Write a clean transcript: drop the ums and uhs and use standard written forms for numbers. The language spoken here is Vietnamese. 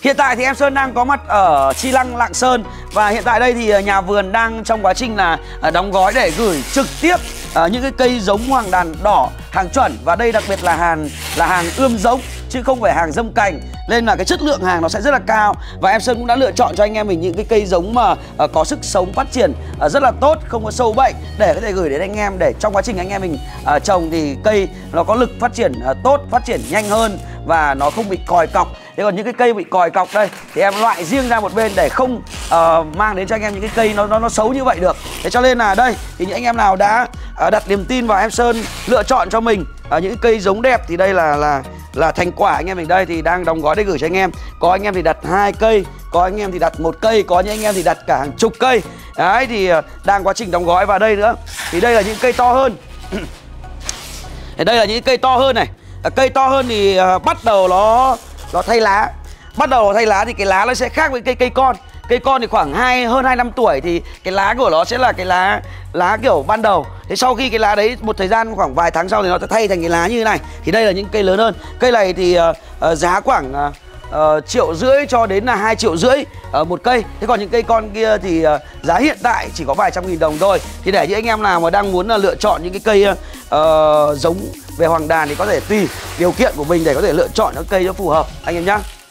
Hiện tại thì em Sơn đang có mặt ở Chi Lăng, Lạng Sơn. Và hiện tại đây thì nhà vườn đang trong quá trình là đóng gói để gửi trực tiếp những cái cây giống hoàng đàn đỏ hàng chuẩn. Và đây đặc biệt là hàng ươm giống chứ không phải hàng dâm cành, nên là cái chất lượng hàng nó sẽ rất là cao. Và em Sơn cũng đã lựa chọn cho anh em mình những cái cây giống mà có sức sống phát triển rất là tốt, không có sâu bệnh, để có thể gửi đến anh em, để trong quá trình anh em mình trồng thì cây nó có lực phát triển tốt, phát triển nhanh hơn và nó không bị còi cọc. Thế còn những cái cây bị còi cọc đây thì em loại riêng ra một bên để không mang đến cho anh em những cái cây nó xấu như vậy được. Thế cho nên là đây thì những anh em nào đã đặt niềm tin vào em Sơn lựa chọn cho mình những cây giống đẹp thì đây là thành quả anh em mình đây thì đang đóng gói để gửi cho anh em. Có anh em thì đặt 2 cây, có anh em thì đặt 1 cây, có những anh em thì đặt cả hàng chục cây. Đấy thì đang quá trình đóng gói. Và đây nữa thì đây là những cây to hơn. Thì đây là những cây to hơn này. Cây to hơn thì bắt đầu nó thay lá. Bắt đầu thay lá thì cái lá nó sẽ khác với cây con. Cây con thì khoảng hơn 2 năm tuổi thì cái lá của nó sẽ là cái lá kiểu ban đầu. Thế sau khi cái lá đấy một thời gian khoảng vài tháng sau thì nó sẽ thay thành cái lá như thế này. Thì đây là những cây lớn hơn. Cây này thì giá khoảng 1,5 triệu cho đến là 2,5 triệu một cây. Thế còn những cây con kia thì giá hiện tại chỉ có vài trăm nghìn đồng thôi. Thì để những anh em nào mà đang muốn lựa chọn những cái cây giống về hoàng đàn thì có thể tùy điều kiện của mình để có thể lựa chọn những cây nó phù hợp anh em nhé.